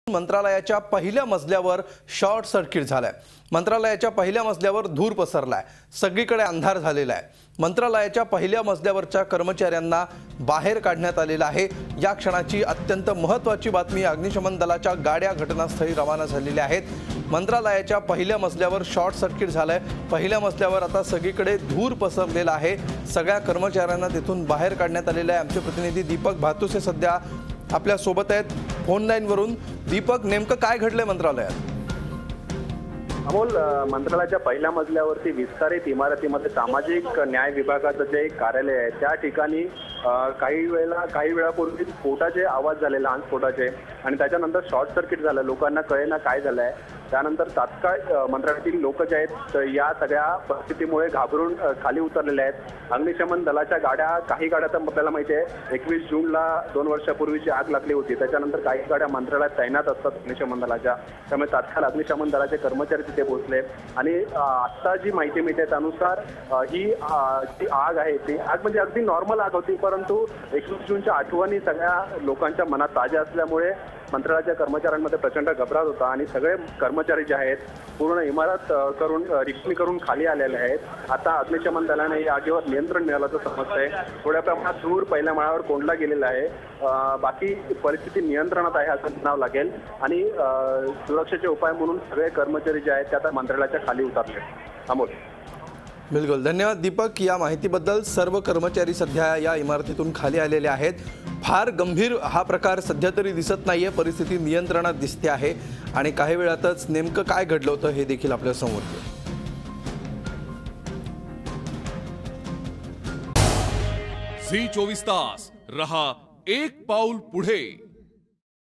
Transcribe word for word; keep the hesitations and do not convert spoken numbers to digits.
मंत्रालयाच्या पहिल्या मजल्यावर शॉर्ट सर्किट झालाय। मंत्रालयाच्या पहिल्या मजल्यावर धूर पसरलाय, सगळीकडे अंधार झालेला आहे। मंत्रालयाच्या पहिल्या मजल्यावरच्या कर्मचाऱ्यांना बाहेर काढण्यात आलेलं आहे। या क्षणाची अत्यंत महत्त्वाची बातमी, अग्निशमन दलाच्या गाड्या घटनास्थळी रवाना झालेल्या आहेत। मंत्रालयाच्या पहिल्या मजल्यावर शॉर्ट सर्किट झालंय। पहिल्या मजल्यावर आता सगळीकडे धूर पसरलेला आहे। सगळ्या कर्मचाऱ्यांना तिथून बाहेर काढण्यात आलेलं आहे। आमचे प्रतिनिधी दीपक भातुसे सध्या आपल्या सोबत आहेत फोन लाईन वरून। दीपक, नेमकं काय घडलंय मंत्रालयात? अमोल, मंत्रालयाच्या पहिल्या मजल्यावरती विस्तारित इमारतीमध्ये सामाजिक न्याय विभागाचं जे कार्यालय आहे त्या ठिकाणी काही वेळेला काही वेळापूर्वी स्फोटाचे आवाज झाले, लहान स्फोटाचे, आणि त्याच्यानंतर शॉर्ट सर्किट झालं। लोकांना कळेना काय झालंय। त्यानंतर तात्काळ मंत्रालयातील लोक जे आहेत या सगळ्या परिस्थितीमुळे घाबरून खाली उतरलेले आहेत। अग्निशमन दलाच्या गाड्या, काही गाड्या तर आपल्याला माहिती आहे एकवीस जूनला दोन वर्षापूर्वीची आग लागली होती, त्याच्यानंतर काही गाड्या मंत्रालयात तैनात असतात अग्निशमन दलाच्या, त्यामुळे तात्काळ अग्निशमन दलाचे कर्मचारी तिथे पोहोचले। आणि आता जी माहिती मिळते त्यानुसार ही जी आग आहे ती आग म्हणजे अगदी नॉर्मल आग होती, परंतु एकवीस जूनच्या आठवणी सगळ्या लोकांच्या मनात ताज्या असल्यामुळे मंत्रालयाच्या कर्मचाऱ्यांमध्ये प्रचंड घबराट होता आणि सगळे कर्मचारी जे आहेत पूर्ण इमारत करून रिक्षणी करून खाली आलेले आहेत। आता अग्निशमन दलाने या आगीवर नियंत्रण मिळाल्याचं समजतंय। थोड्या प्रमाणात धूर पहिल्या माळावर कोंडला गेलेला आहे। बाकी परिस्थिती नियंत्रणात आहे असं म्हणावं लागेल। आणि सुरक्षेचे उपाय म्हणून सगळे कर्मचारी जे आहेत ते आता मंत्रालयाच्या खाली उतरले। अमोल, बिलकुल धन्यवाद दीपक या माहितीबद्दल। सर्व कर्मचारी सध्या या इमारतीतून खाली आलेले आहेत। फार गंभीर हा प्रकार सध्या तरी दिसत नाहीये, परिस्थिती नियंत्रणात दिसते आहे आणि काही वेळातच नेमकं काय घडलं होतं हे देखील आपल्या समोर येईल। झी चोवीस तास रहा एक पाऊल पुढे।